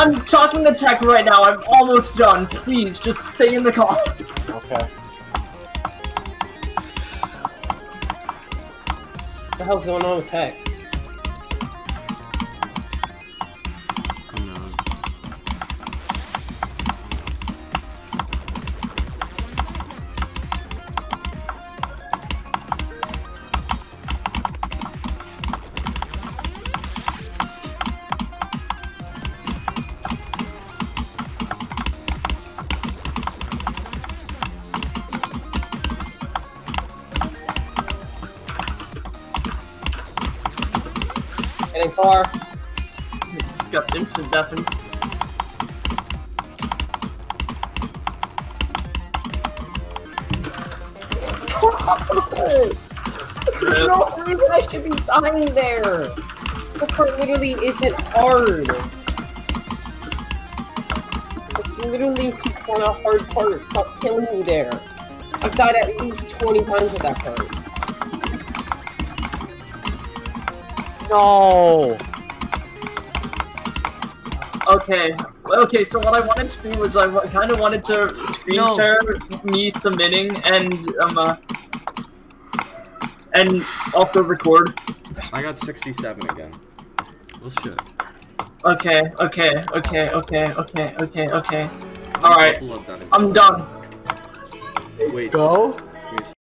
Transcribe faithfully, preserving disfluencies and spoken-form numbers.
I'm talking to tech right now. I'm almost done. Please, just stay in the call. Okay. What the hell's going on with tech? Getting far. Got instant deafened. There's no reason I should be dying there. The part literally isn't hard. It's literally on a hard part. Stop killing me there. I've died at least twenty times with that part. No. Okay. Okay, so what I wanted to do was I kind of wanted to screen No. share me submitting and um uh, and also record. I got sixty-seven again. Well, shit. Okay, okay, okay, okay, okay, okay, okay. All right, Upload that in. I'm done. Wait. Go.